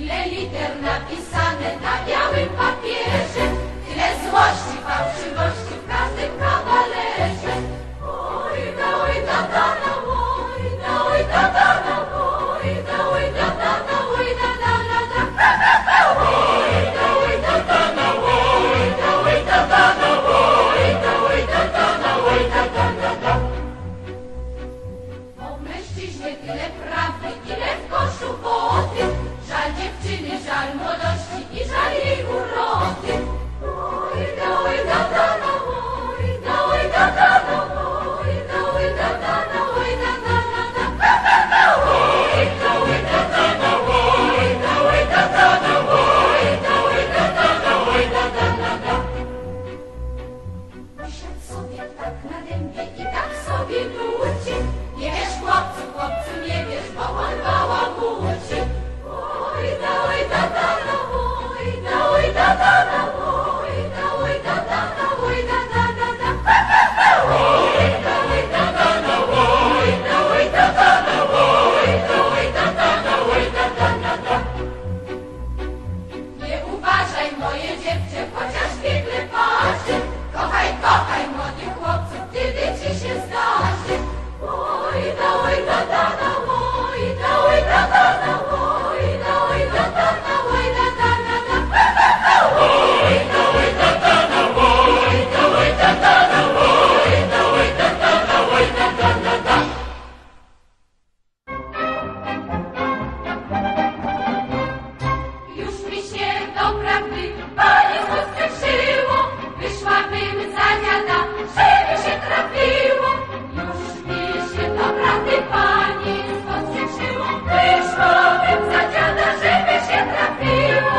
Ile liter napisane na białym papierze, tyle złości, fałszywości w każdym kawalerze. Oj da, da, da, oj da, da, da, oj da, da, da, oj da, da, da, da. Oj da, da, da, oj da, da, da, oj da, da, da, oj da, da, da. O mężczyźnie tyle prawdy, ile w koszu wody, żal dziewczyny, żal młodości i żal jej urody. Oj da, da, da, oj da, da, da, oj da, da, da, oj da, da, da. Oj da, da, da, oj da, da, da, oj da, da, da, oj da, da, da. Usiadł sobie tak na dębie i tak sobie nuci. Nie wiesz, chłopcu, nie wiesz, bo on bałamuci. Oj da, da, da, oj da, da, da, oj da, da, da, oj da, da, da. Oj da, da, da, oj da, da, da, oj da, da, da, oj da, da. Nie uważaj, moje dziewczę, chociaż biegle patrzy. Kochaj, kochaj, młody chłopcu, gdyby ci się zdarzy. Oj da, da, da, oj da, da, da, oj da, da, da, oj da, da, da. Oj da, da, da, oj da, da, da, oj da, da, da, oj da, da, da. Już mi się doprawdy Panie rozkrzyło, wyszłabym za dziada, żeby się trafiło. Już mi się doprawdy Panie rozkrzyło, wyszłabym za dziada, żeby się trafiło.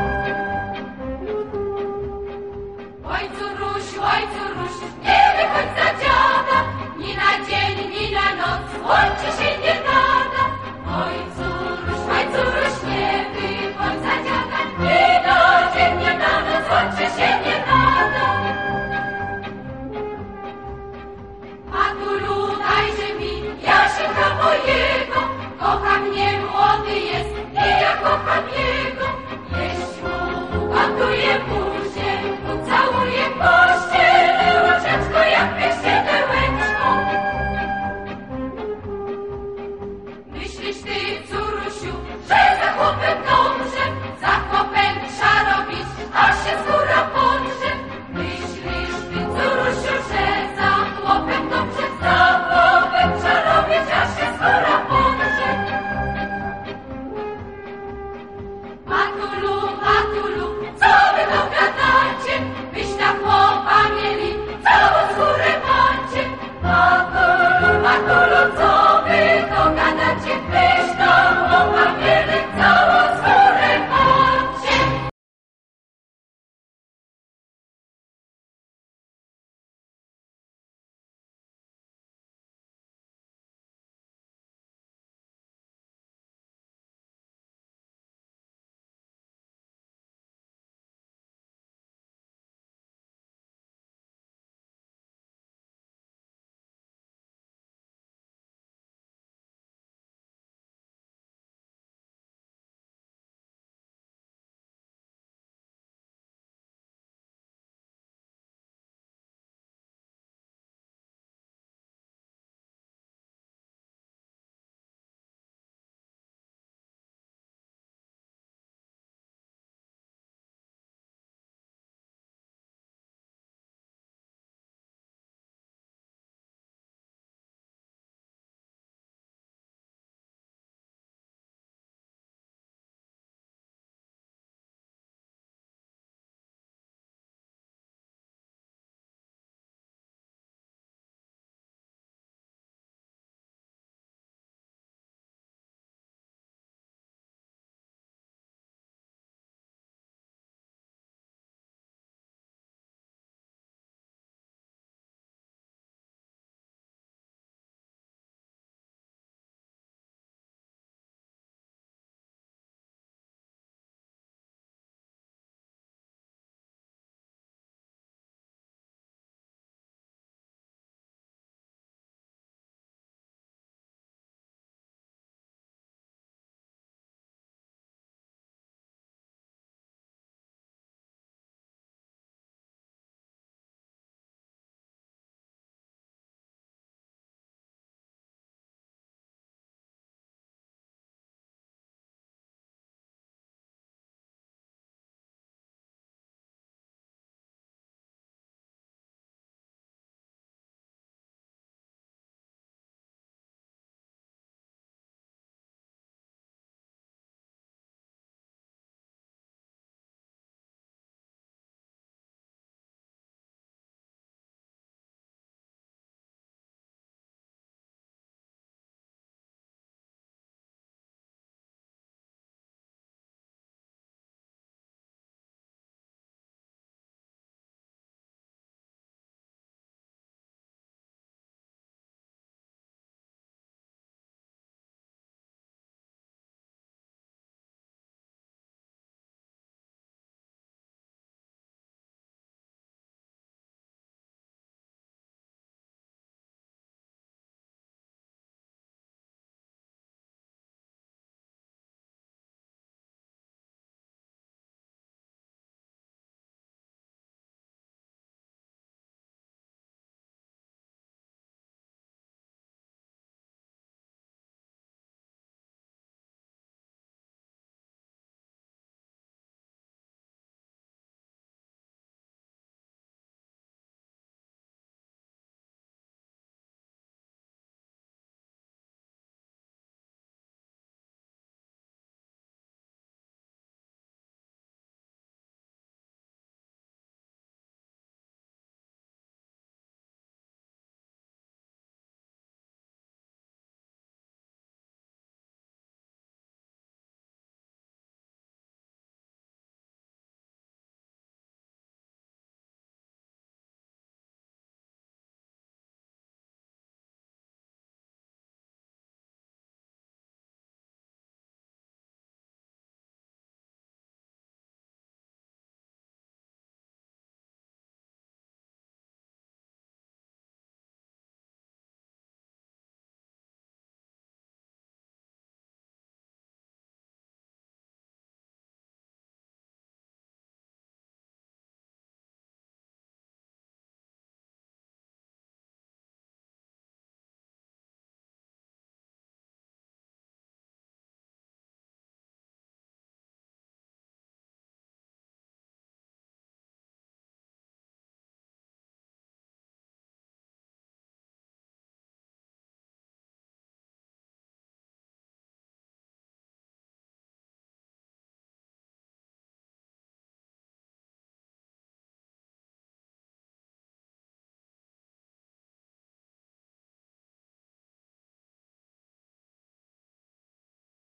Oj córuś, nie wychodź za dziada, ni na dzień, ni na noc, łączy się nie nada. Oj córuś, nie wychodź za dziada, ni na dzień, ni na noc, łączy się nie nada. Matulu, dajże mi Jasika mojego, kocha mnie, młody jest i ja kocham jego. Jeść mu ugotuję buzię, ucałuję pościelę, łożeczko jak siodełeczko. Myślisz ty, córusiu, że za chłopem dobrze, za chłopem trzeba robić, a się skóra podrze. Myślisz ty, córusiu, że za chłopem dobrze, za chłopem trzeba robić, a się skóra podrze. Matulu,